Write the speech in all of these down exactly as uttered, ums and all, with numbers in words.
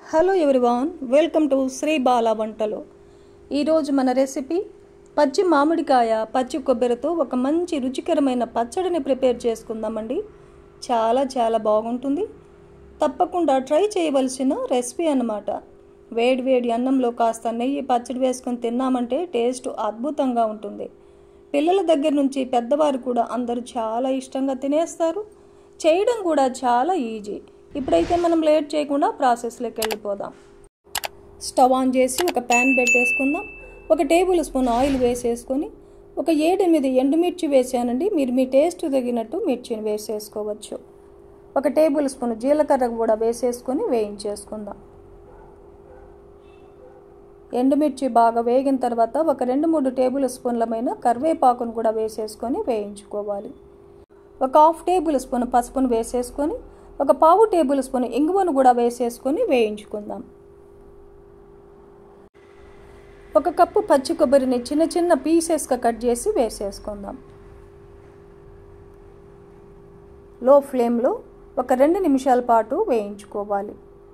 Hello everyone, welcome to Sri Bala Vantalu. ఈరోజు మన recipe పచ్చి మామిడికాయ పచ్చి కొబ్బరితో ఒక మంచి రుచికరమైన పచ్చడిని ప్రిపేర్ చేసుకుందామండి. చాలా చాలా బాగుంటుంది. తప్పకుండా ట్రై చేయవలసిన రెసిపీ అన్నమాట. వేడి వేడి అన్నంలో కాస్త నెయ్యి పచ్చడి వేసుకొని తిన్నామంటే టేస్ట్ అద్భుతంగా ఉంటుంది. పిల్లల దగ్గర నుంచి పెద్దవారు కూడా అందరూ చాలా ఇష్టంగా తినేస్తారు. చేయడం కూడా చాలా ఈజీ. ఇప్పుడైతే మనం లేట్ చేయకుండా ప్రాసెస్లోకి వెళ్ళిపోదాం. స్టవ్ ఆన్ చేసి ఒక ప్యాన్ పెట్టేసుకుందాం. ఒక టేబుల్ స్పూన్ ఆయిల్ వేసేసుకొని ఒక ఏడెనిమిది ఎండుమిర్చి వేసానండి. మీరు మీ టేస్ట్ తగినట్టు మిర్చిని వేసేసుకోవచ్చు. ఒక టేబుల్ స్పూన్ జీలకర్ర కూడా వేసేసుకొని వేయించేసుకుందాం. ఎండుమిర్చి బాగా వేగిన తర్వాత ఒక రెండు మూడు టేబుల్ స్పూన్లమైన కరివేపాకును కూడా వేసేసుకొని వేయించుకోవాలి. ఒక హాఫ్ టేబుల్ స్పూన్ పసుపును వేసేసుకొని ఒక పావు టేబుల్ స్పూన్ ఇంగువను కూడా వేసేసుకొని వేయించుకుందాం. ఒక కప్పు పచ్చి కొబ్బరిని చిన్న చిన్న పీసెస్గా కట్ చేసి వేసేసుకుందాం. లో ఫ్లేమ్లో ఒక రెండు నిమిషాల పాటు వేయించుకోవాలి.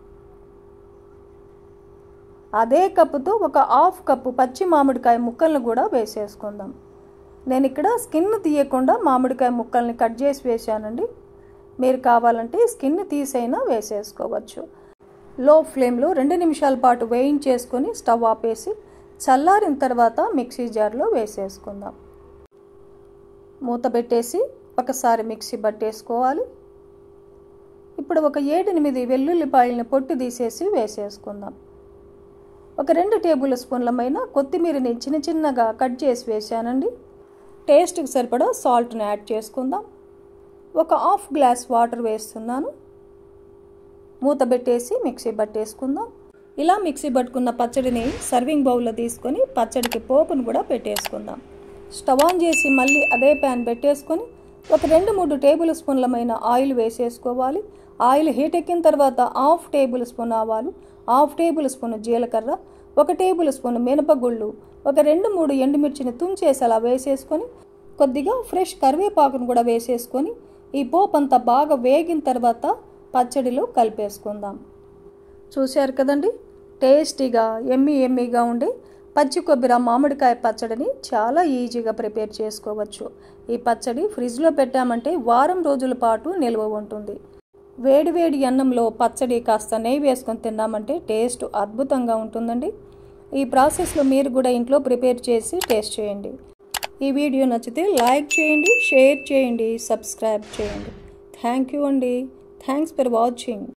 అదే కప్పుతో ఒక హాఫ్ కప్పు పచ్చి మామిడికాయ ముక్కలను కూడా వేసేసుకుందాం. నేను ఇక్కడ స్కిన్ తీయకుండా మామిడికాయ ముక్కల్ని కట్ చేసి వేసానండి. మీరు కావాలంటే స్కిన్ తీసైనా వేసేసుకోవచ్చు. లో ఫ్లేమ్లో రెండు నిమిషాల పాటు వేయించేసుకొని స్టవ్ ఆపేసి చల్లారిన తర్వాత మిక్సీ జార్లో వేసేసుకుందాం. మూత పెట్టేసి ఒకసారి మిక్సీ పట్టేసుకోవాలి. ఇప్పుడు ఒక ఏడెనిమిది వెల్లుల్లిపాయలని పొట్టు తీసేసి వేసేసుకుందాం. ఒక రెండు టేబుల్ స్పూన్లమైన కొత్తిమీరని చిన్న చిన్నగా కట్ చేసి వేసానండి. టేస్ట్కి సరిపడా సాల్ట్ని యాడ్ చేసుకుందాం. ఒక హాఫ్ గ్లాస్ వాటర్ వేస్తున్నాను. మూత పెట్టేసి మిక్సీ పట్టేసుకుందాం. ఇలా మిక్సీ పట్టుకున్న పచ్చడిని సర్వింగ్ బౌల్లో తీసుకొని పచ్చడికి పోపును కూడా పెట్టేసుకుందాం. స్టవ్ ఆన్ చేసి మళ్ళీ అదే ప్యాన్ పెట్టేసుకొని ఒక రెండు మూడు టేబుల్ స్పూన్లమైన ఆయిల్ వేసేసుకోవాలి. ఆయిల్ హీట్ ఎక్కిన తర్వాత హాఫ్ టేబుల్ స్పూన్ ఆవాలు, హాఫ్ టేబుల్ స్పూన్ జీలకర్ర, ఒక టేబుల్ స్పూన్ మినపగుళ్ళు, ఒక రెండు మూడు ఎండుమిర్చిని తుంచేసి అలా వేసేసుకొని కొద్దిగా ఫ్రెష్ కరివేపాకును కూడా వేసేసుకొని ఈ పోపు అంతా బాగా వేగిన తర్వాత పచ్చడిలో కలిపేసుకుందాం. చూశారు కదండి, టేస్టీగా ఎమ్మీ ఎమ్మీగా ఉండే పచ్చి కొబ్బరి మామిడికాయ పచ్చడిని చాలా ఈజీగా ప్రిపేర్ చేసుకోవచ్చు. ఈ పచ్చడి ఫ్రిడ్జ్లో పెట్టామంటే వారం రోజుల పాటు నిల్వ ఉంటుంది. వేడి వేడి అన్నంలో పచ్చడి కాస్త నెయ్యి వేసుకొని తిన్నామంటే టేస్ట్ అద్భుతంగా ఉంటుందండి. ఈ ప్రాసెస్లో మీరు కూడా ఇంట్లో ప్రిపేర్ చేసి టేస్ట్ చేయండి. ఈ వీడియో నచ్చితే లైక్ చేయండి, షేర్ చేయండి, సబ్స్క్రైబ్ చేయండి. థ్యాంక్ యూ అండి. Thanks for watching.